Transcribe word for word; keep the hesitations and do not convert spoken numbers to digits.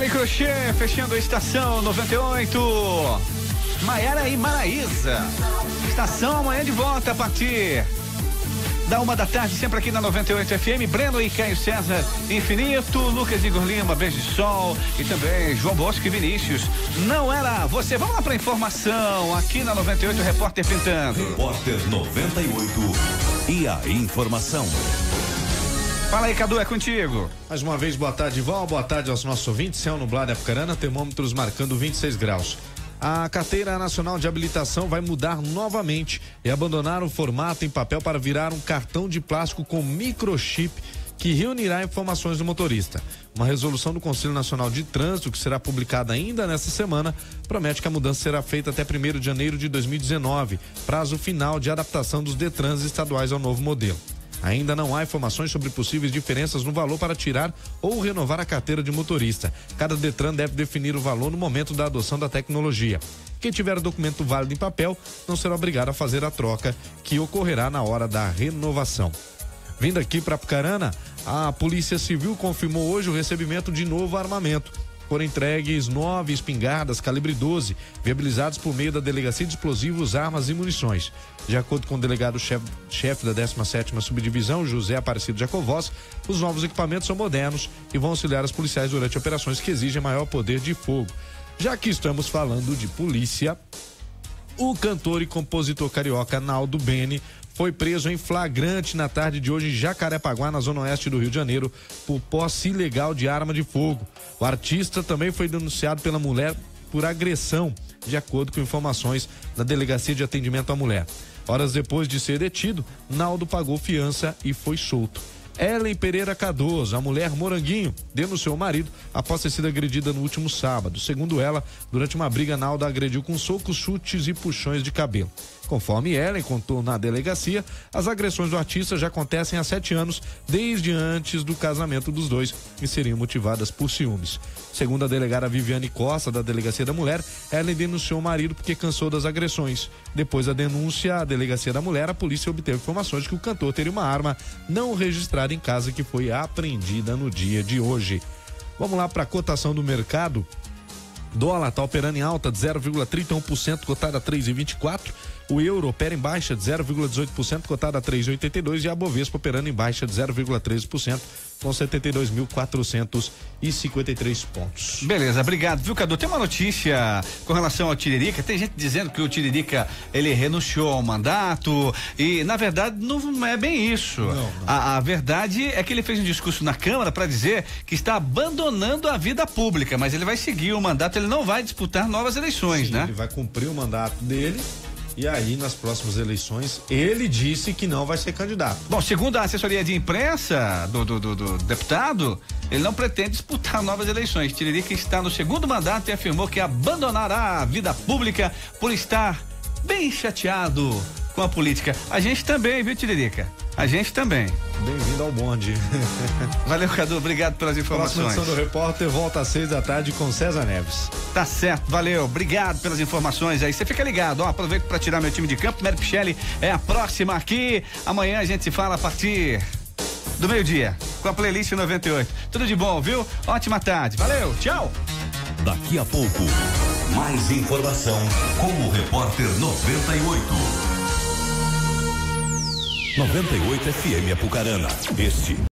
Microchê, fechando a estação noventa e oito. Maiara e Maraísa. Estação amanhã de volta a partir da uma da tarde, sempre aqui na noventa e oito F M. Breno e Caio César, Infinito, Lucas Igor Lima, Beijo de Sol e também João Bosco e Vinícius. Não era você. Vamos lá pra informação aqui na noventa e oito, Repórter Pintando. Repórter noventa e oito e a informação. Fala aí, Cadu, é contigo. Mais uma vez, boa tarde, Val, boa tarde aos nossos ouvintes. Céu nublado em Apucarana, termômetros marcando vinte e seis graus. A Carteira Nacional de Habilitação vai mudar novamente e abandonar o formato em papel para virar um cartão de plástico com microchip que reunirá informações do motorista. Uma resolução do Conselho Nacional de Trânsito, que será publicada ainda nesta semana, promete que a mudança será feita até primeiro de janeiro de dois mil e dezenove, prazo final de adaptação dos Detrans estaduais ao novo modelo. Ainda não há informações sobre possíveis diferenças no valor para tirar ou renovar a carteira de motorista. Cada Detran deve definir o valor no momento da adoção da tecnologia. Quem tiver documento válido em papel não será obrigado a fazer a troca, que ocorrerá na hora da renovação. Vindo aqui para Apucarana, a Polícia Civil confirmou hoje o recebimento de novo armamento. Foram entregues nove espingardas calibre doze, viabilizados por meio da Delegacia de Explosivos, Armas e Munições. De acordo com o delegado-chefe chefe da décima sétima Subdivisão, José Aparecido Jacovós, os novos equipamentos são modernos e vão auxiliar os policiais durante operações que exigem maior poder de fogo. Já que estamos falando de polícia, o cantor e compositor carioca Naldo Bene foi preso em flagrante na tarde de hoje em Jacarepaguá, na zona oeste do Rio de Janeiro, por posse ilegal de arma de fogo. O artista também foi denunciado pela mulher por agressão, de acordo com informações da Delegacia de Atendimento à Mulher. Horas depois de ser detido, Naldo pagou fiança e foi solto. Ellen Pereira Cardoso, a mulher Moranguinho, denunciou o marido após ter sido agredida no último sábado. Segundo ela, durante uma briga, Naldo agrediu com socos, chutes e puxões de cabelo. Conforme Ellen contou na delegacia, as agressões do artista já acontecem há sete anos, desde antes do casamento dos dois, e seriam motivadas por ciúmes. Segundo a delegada Viviane Costa, da Delegacia da Mulher, Ellen denunciou o marido porque cansou das agressões. Depois da denúncia à Delegacia da Mulher, a polícia obteve informações de que o cantor teria uma arma não registrada em casa que foi apreendida no dia de hoje. Vamos lá para a cotação do mercado. Dólar está operando em alta de zero vírgula trinta e um por cento, cotada a três vírgula vinte e quatro. O euro opera em baixa de zero vírgula dezoito por cento, cotada a três vírgula oitenta e dois. E a Bovespa operando em baixa de zero vírgula treze por cento, com setenta e dois mil quatrocentos e cinquenta e três pontos. Beleza, obrigado, viu, Cadu? Tem uma notícia com relação ao Tiririca. Tem gente dizendo que o Tiririca, ele renunciou ao mandato e, na verdade, não é bem isso. Não, não. A, a verdade é que ele fez um discurso na Câmara para dizer que está abandonando a vida pública, mas ele vai seguir o mandato, ele não vai disputar novas eleições, Sim, né? Ele vai cumprir o mandato dele. E aí, nas próximas eleições, ele disse que não vai ser candidato. Bom, segundo a assessoria de imprensa do, do, do, do deputado, ele não pretende disputar novas eleições. Tiririca está no segundo mandato e afirmou que abandonará a vida pública por estar bem chateado com a política. A gente também, viu, Tiririca? A gente também. Bem-vindo ao bonde. Valeu, Cadu, obrigado pelas informações. A próxima edição do Repórter volta às seis da tarde com César Neves. Tá certo, valeu, obrigado pelas informações aí, você fica ligado, ó, aproveito para tirar meu time de campo. Mary Pichelli é a próxima aqui, amanhã a gente se fala a partir do meio-dia, com a playlist noventa e oito. Tudo de bom, viu? Ótima tarde, valeu, tchau. Daqui a pouco, mais informação com o Repórter noventa e oito. noventa e oito F M Apucarana. Este